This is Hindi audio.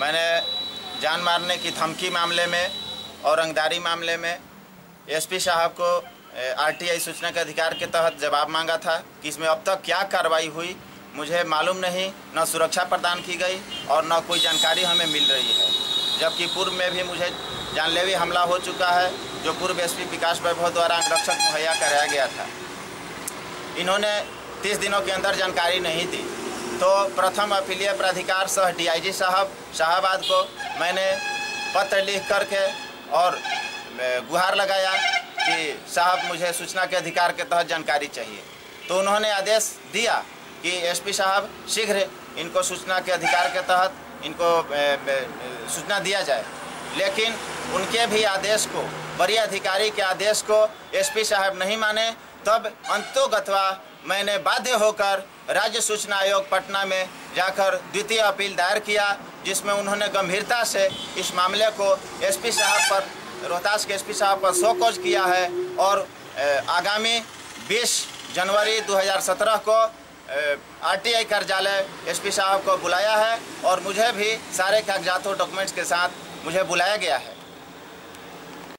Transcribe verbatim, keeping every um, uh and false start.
मैंने जान मारने की धमकी मामले में और रंगदारी मामले में एसपी साहब को आरटीआई सूचना के अधिकार के तहत जवाब मांगा था कि इसमें अब तक क्या कार्रवाई हुई मुझे मालूम नहीं, न सुरक्षा प्रदान की गई और न कोई जानकारी हमें मिल रही है। जबकि पूर्व में भी मुझे जानलेवा हमला हो चुका है जो पूर्व एसपी विकास वैभव द्वारा अंगरक्षक मुहैया कराया गया था। इन्होंने तीस दिनों के अंदर जानकारी नहीं दी, तो प्रथम अपीलीय प्राधिकार सह डीआईजी साहब शाहाबाद को मैंने पत्र लिख करके और गुहार लगाया कि साहब मुझे सूचना के अधिकार के तहत जानकारी चाहिए। तो उन्होंने आदेश दिया कि एसपी साहब शीघ्र इनको सूचना के अधिकार के तहत इनको सूचना दिया जाए, लेकिन उनके भी आदेश को, वरीय अधिकारी के आदेश को एसपी साहब नहीं माने। तब अंतोगत्वा मैंने बाध्य होकर राज्य सूचना आयोग पटना में जाकर द्वितीय अपील दायर किया, जिसमें उन्होंने गंभीरता से इस मामले को एसपी साहब पर, रोहतास के एसपी साहब पर शोकॉज किया है और आगामी बीस जनवरी दो हज़ार सत्रह को आरटीआई कार्यालय एसपी साहब को बुलाया है और मुझे भी सारे कागजातों डॉक्यूमेंट्स के साथ मुझे बुलाया गया है।